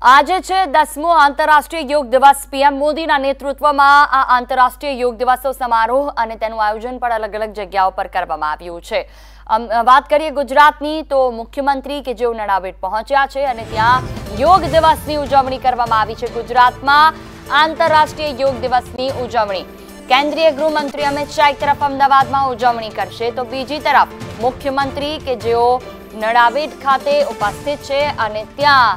આજે છે 10મો આંતરરાષ્ટ્રીય યોગ દિવસ। પીએમ મોદીના નેતૃત્વમાં આ આંતરરાષ્ટ્રીય યોગ દિવસનો સમારોહ અને તેનું આયોજન પણ અલગ અલગ જગ્યાઓ પર કરવામાં આવ્યું છે। વાત કરીએ ગુજરાતની તો મુખ્યમંત્રી કે જેઓ નડાબેટ પહોંચ્યા છે અને ત્યાં યોગ દિવસની ઉજવણી કરવામાં આવી છે। ગુજરાતમાં આંતરરાષ્ટ્રીય યોગ દિવસની ઉજવણી કેન્દ્રીય ગૃહમંત્રી અમિત શાહ એક તરફ અમદાવાદમાં ઉજવણી કરશે તો બીજી તરફ મુખ્યમંત્રી કે જેઓ નડાબેટ ખાતે ઉપસ્થિત છે અને ત્યાં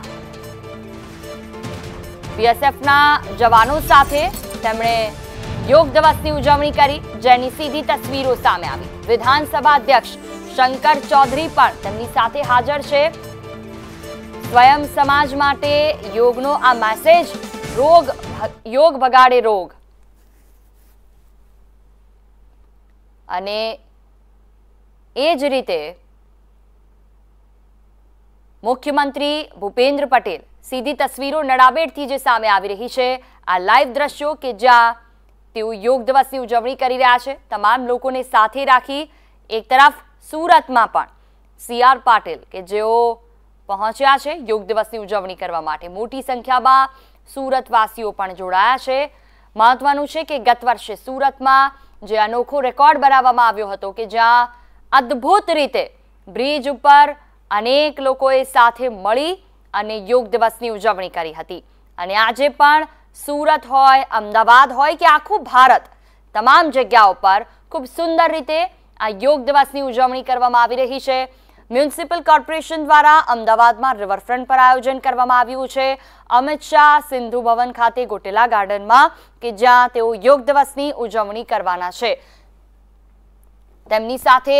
બીએસએફના જવાનો સાથે તેમણે યોગ દિવસની ઉજવણી કરી, જેની સીધી તસવીરો સામે આવી। વિધાનસભા અધ્યક્ષ શંકર ચૌધરી પણ તેમની સાથે હાજર છે। સ્વયં સમાજ માટે યોગનો આ મેસેજ, યોગ ભગાડે રોગ, અને એ જ રીતે મુખ્યમંત્રી ભૂપેન્દ્ર પટેલ સીધી તસવીરો નડાબેટથી જે સામે આવી રહી છે, આ લાઈવ દ્રશ્યો કે જ્યાં તેઓ યોગ દિવસની ઉજવણી કરી રહ્યા છે, તમામ લોકોને સાથે રાખી। એક તરફ સુરતમાં પણ સીઆર પાટીલ કે જેઓ પહોંચ્યા છે યોગ દિવસની ઉજવણી કરવા માટે, મોટી સંખ્યામાં સુરતવાસીઓ પણ જોડાયા છે। મહત્વનું છે કે ગત વર્ષે સુરતમાં જે અનોખો રેકોર્ડ બનાવવામાં આવ્યો હતો કે જ્યાં અદ્ભુત રીતે બ્રિજ ઉપર અનેક લોકોએ સાથે મળી અને યોગ દિવસની ઉજવણી કરી હતી, અને આજે પણ સુરત હોય, અમદાવાદ હોય કે આખું ભારત, તમામ જગ્યાઓ પર ખૂબ સુંદર રીતે આ યોગ દિવસની ઉજવણી કરવામાં આવી રહી છે। મ્યુનિસિપલ કોર્પોરેશન દ્વારા અમદાવાદમાં રિવરફ્રન્ટ પર આયોજન કરવામાં આવ્યું છે। અમિત શાહ સિંધુ ભવન ખાતે ગોટેલા ગાર્ડનમાં કે જ્યાં તેઓ યોગ દિવસની ઉજવણી કરવાના છે। તેમની સાથે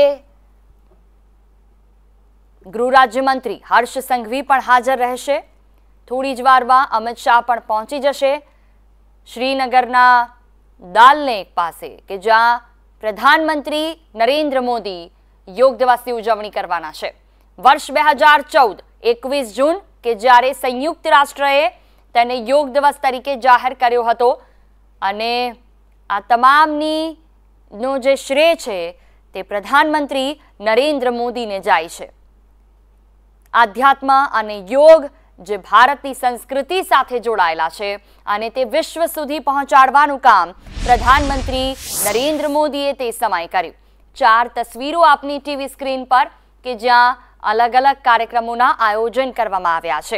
ગૃહ રાજ્યમંત્રી હર્ષ સંઘવી પણ હાજર રહેશે। થોડી જ વારમાં અમિત શાહ પણ પહોંચી જશે શ્રીનગરના દાલ લેક પાસે કે જ્યાં પ્રધાનમંત્રી નરેન્દ્ર મોદી યોગ દિવસની ઉજવણી કરવાના છે। વર્ષ 2014 21 જૂન કે જ્યારે સંયુક્ત રાષ્ટ્રએ તેને યોગ દિવસ તરીકે જાહેર કર્યો હતો, અને આ તમામની નો જે શ્રેય છે તે પ્રધાનમંત્રી નરેન્દ્ર મોદીને જાય છે। આધ્યાત્મ અને યોગ જે ભારતની સંસ્કૃતિ સાથે જોડાયેલા છે અને તે વિશ્વ સુધી પહોંચાડવાનું કામ પ્રધાનમંત્રી નરેન્દ્ર મોદીએ તે સમયે કર્યું। 4 તસવીરો આપની ટીવી સ્ક્રીન પર કે જ્યાં અલગ અલગ કાર્યક્રમોના આયોજન કરવામાં આવ્યા છે।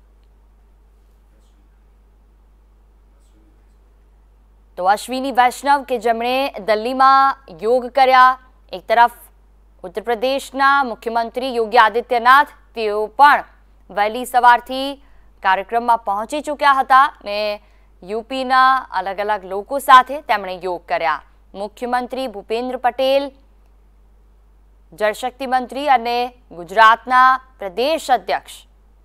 તો અશ્વિની વૈષ્ણવ કે જેમણે દિલ્હીમાં યોગ કર્યા, એક તરફ ઉત્તર પ્રદેશના મુખ્યમંત્રી યોગી આદિત્યનાથ તેઓ પણ વહેલી સવારથી કાર્યક્રમમાં પહોંચી ચૂક્યા હતા ને યુપીના અલગ અલગ લોકો સાથે તેમણે યોગ કર્યા। મુખ્યમંત્રી ભૂપેન્દ્ર પટેલ, જળશક્તિ મંત્રી અને ગુજરાતના પ્રદેશ અધ્યક્ષ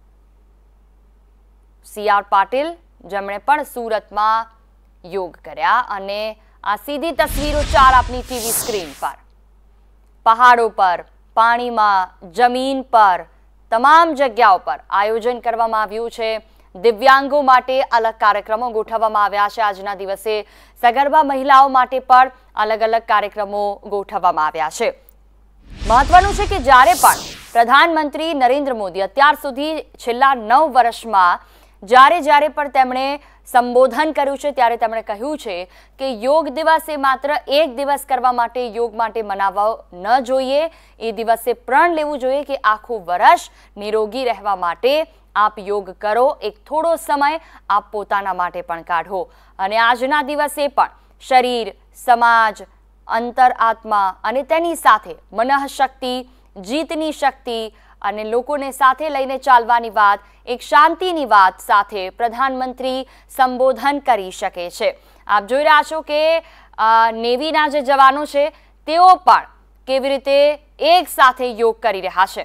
સીઆર પાટીલ જેમણે પણ સુરતમાં યોગ કર્યા, અને આ સીધી તસવીરો 4 આપની ટીવી સ્ક્રીન પર, પહાડો પર, પાણીમાં, જમીન પર, તમામ જગ્યાઓ પર આયોજન કરવામાં આવ્યું છે। દિવ્યાંગો માટે અલગ કાર્યક્રમો ગોઠવવામાં આવ્યા છે। આજના દિવસે સગર્ભા મહિલાઓ માટે પણ અલગ અલગ કાર્યક્રમો ગોઠવવામાં આવ્યા છે। મહત્વનું છે કે જ્યારે પણ પ્રધાનમંત્રી નરેન્દ્ર મોદી અત્યાર સુધી છેલ્લા 9 વર્ષમાં જ્યારે પણ તેમણે સંબોધન કર્યું છે ત્યારે તેમણે કહ્યું છે કે યોગ દિવસ એ માત્ર એક દિવસ કરવા માટે, યોગ માટે મનાવવો ન જોઈએ। એ દિવસે પ્રણ લેવું જોઈએ કે આખું વર્ષ નિરોગી રહેવા માટે આપ યોગ કરો, એક થોડો સમય આપ પોતાના માટે પણ કાઢો, અને આજના દિવસે પણ શરીર, સમાજ, અંતરઆત્મા અને તેની સાથે મનઃશક્તિ, જીતની શક્તિ અને લોકોને સાથે લઈને ચાલવાની વાત, એક શાંતિની વાત સાથે પ્રધાનમંત્રી સંબોધન કરી શકે છે। આપ જોઈ રહ્યા છો કે નેવીના જે જવાનો છે તેઓ પણ કેવી રીતે એક સાથે યોગ કરી રહ્યા છે।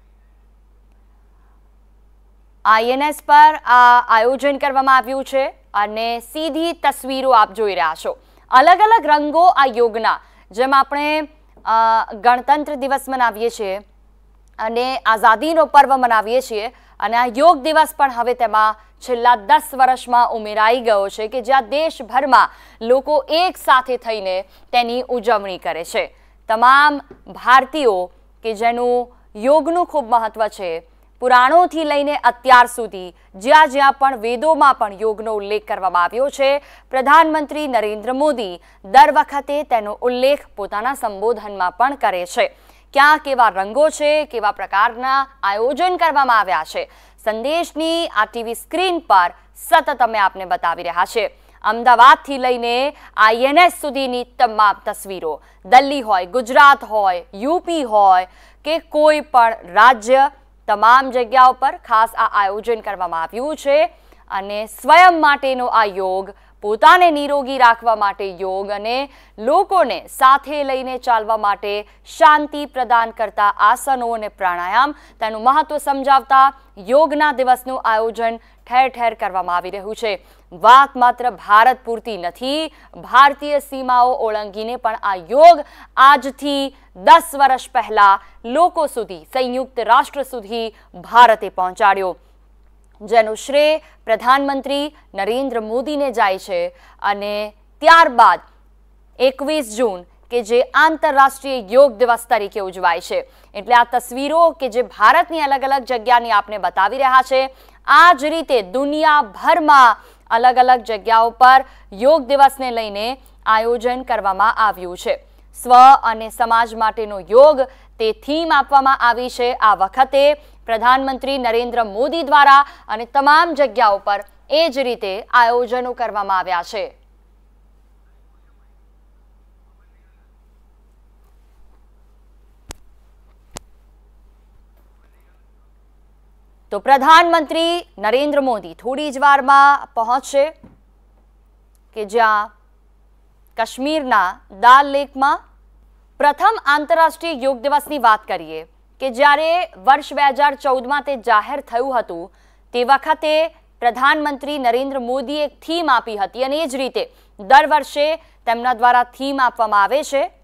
આઈએનએસ પર આ આયોજન કરવામાં આવ્યું છે અને સીધી તસવીરો આપ જોઈ રહ્યા છો। અલગ અલગ રંગો આ યોગના, જેમ આપણે ગણતંત્ર દિવસ મનાવીએ છીએ અને આઝાદીનો પર્વ મનાવીએ છીએ, અને આ યોગ દિવસ પણ હવે તેમાં છેલ્લા 10 વર્ષમાં ઉમેરાઈ ગયો છે કે જ્યાં દેશભરમાં લોકો એક સાથે થઈને તેની ઉજવણી કરે છે। તમામ ભારતીયો કે જેનું યોગનું ખૂબ મહત્વ છે, પુરાણોથી લઈને અત્યાર સુધી જ્યાં જ્યાં પણ વેદોમાં પણ યોગનો ઉલ્લેખ કરવામાં આવ્યો છે, પ્રધાનમંત્રી નરેન્દ્ર મોદી દર વખતે તેનો ઉલ્લેખ પોતાના સંબોધનમાં પણ કરે છે. ક્યાં કેવા રંગો છે, કેવા પ્રકારના આયોજન કરવામાં આવ્યા છે, સંદેશની આ ટીવી સ્ક્રીન પર સતત અમે આપને બતાવી રહ્યા છે. અમદાવાદથી લઈને INS સુધીની તમામ તસવીરો, દિલ્હી હોય, ગુજરાત હોય, યુપી હોય કે કોઈ પણ રાજ્ય, તમામ જગ્યાઓ પર ખાસ આ આયોજન કરવામાં આવ્યું છે. અને સ્વયં માટેનો આ યોગ, પોતાને નિરોગી રાખવા માટે યોગ અને લોકોને સાથે લઈને ચાલવા માટે શાંતિ પ્રદાન કરતા આસનો અને પ્રાણાયામ, તેનું મહત્વ સમજાવતા યોગના દિવસનું આયોજન ઠેર ઠેર કરવામાં આવી રહ્યું છે. વાત માત્ર ભારત પૂરતી નથી, ભારતીય સીમાઓ ઓળંગીને પણ આ યોગ આજથી 10 વર્ષ પહેલા લોકો સુધી, સંયુક્ત રાષ્ટ્ર સુધી ભારતે પહોંચાડ્યો, જેનું શ્રેય પ્રધાનમંત્રી નરેન્દ્ર મોદીને જાય છે. અને ત્યારબાદ 21 જૂન કે જે આંતરરાષ્ટ્રીય યોગ દિવસ તરીકે ઉજવાય છે. એટલે આ તસવીરો કે જે ભારતની અલગ અલગ જગ્યાની આપને બતાવી રહ્યા છે, આ જ રીતે દુનિયાભરમાં અલગ અલગ જગ્યાઓ પર યોગ દિવસને લઈને આયોજન કરવામાં આવ્યું છે. સ્વ અને સમાજ માટેનો યોગ તે થીમ આપવામાં આવી છે આ વખતે પ્રધાનમંત્રી નરેન્દ્ર મોદી દ્વારા, અને તમામ જગ્યાઓ પર એ જ રીતે આયોજનો કરવામાં આવ્યા છે. તો પ્રધાનમંત્રી નરેન્દ્ર મોદી થોડી જ વારમાં પહોંચશે કે જ્યાં કાશ્મીરના દાલ લેકમાં પ્રથમ આંતરરાષ્ટ્રીય યોગ દિવસની વાત કરીએ કે જ્યારે વર્ષ 2014માં તે જાહેર થયું હતું, તે વખતે પ્રધાનમંત્રી નરેન્દ્ર મોદીએ એક થીમ આપી હતી અને એ જ રીતે દર વર્ષે તેમના દ્વારા થીમ આપવામાં આવે છે.